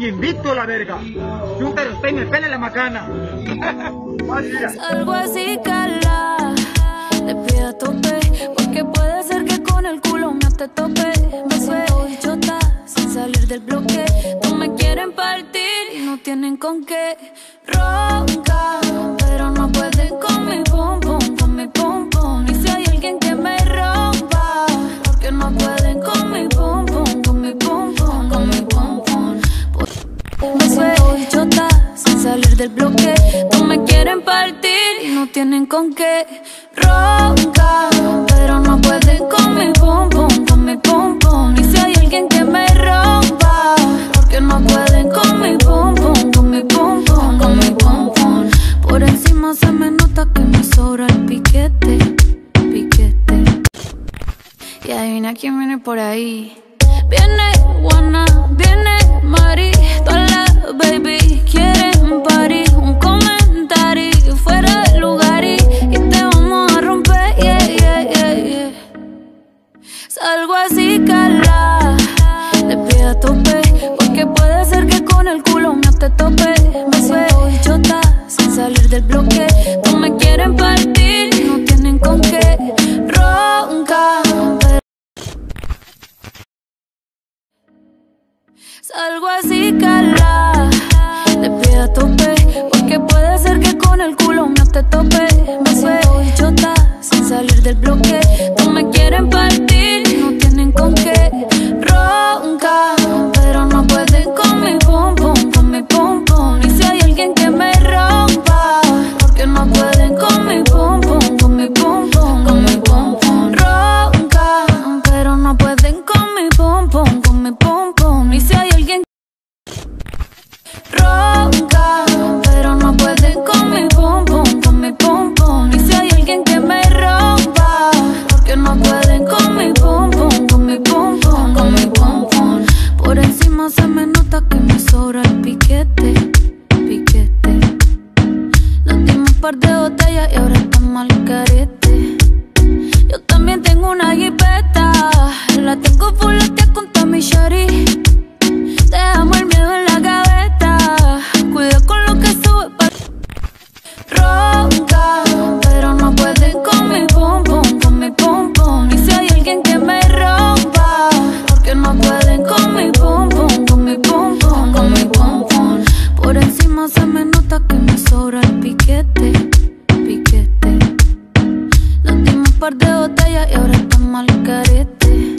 tengo invicto la verga. Chúntalo usted y me pele la macana. Algo así, cala, le pide a tope, porque puede ser que con el culo me te tope. Me suelto bichota sin salir del bloque. No me quieren partir y no tienen con qué. Ronca, pero no pueden con mi pum pum, con mi pum pum. Y si hay alguien que me rompa, porque no pueden con mi pum pum, con mi pum pum, con mi pum pum. Me suelto bichota sin salir del bloque. No me quieren partir y no tienen con qué. Ronca, pero no pueden con mi pum pum, con mi pum pum. Y si hay alguien que me rompa, porque no pueden con mi pum pum, con mi pum pum, con mi pum pum. Por encima se me nota que me sobra el piquete, piquete. Y adivina quién viene por ahí. Viene Juana, viene Mari, todas las baby quieren party. Un comentario fuera de lugar y te vamos a romper, yeah, yeah, yeah, yeah. Salgo así, cala, le pide a tope, porque puede ser que con el culo me te tope. Me suelto bichota sin salir del bloque. No me quieren partir y no tienen con qué. Ronca, salgo así, cala, le pide a tope, porque puede ser que con el culo me te tope. Me suelto bichota sin salir del bloque. No me quieren partir y no tienen con qué. Ronca, pero no pueden con mi pum pum, con mi pum pum. Y si hay alguien que me rompa, porque no pueden con mi pum pum, con mi pum pum, con mi pum pum. Ronca, pero no pueden con mi pum pum, con mi pum pum. Y si hay alguien ronca, pero no pueden con mi pum pum, con mi pum pum. Y si hay alguien que me rompa, porque no pueden con mi pum pum, con mi pum pum, con mi pum pum. Por encima se me nota que me sobra el piquete, piquete. Nos dimos un par de botellas y ahora estamos al carete. Yo también tengo una jipeta, la tengo fuletea con toda mi shari. Dejamos el miedo en la gaveta, cuida con lo que sube pa' ronca, pero no pueden con mi pum pum, con mi pum pum. Y si hay alguien que me rompa, porque no pueden con mi pum pum, con mi pum pum, con mi pum pum. Por encima se me nota que me sobra el piquete, piquete. Nos dimos un par de botellas y ahora estamos al carete.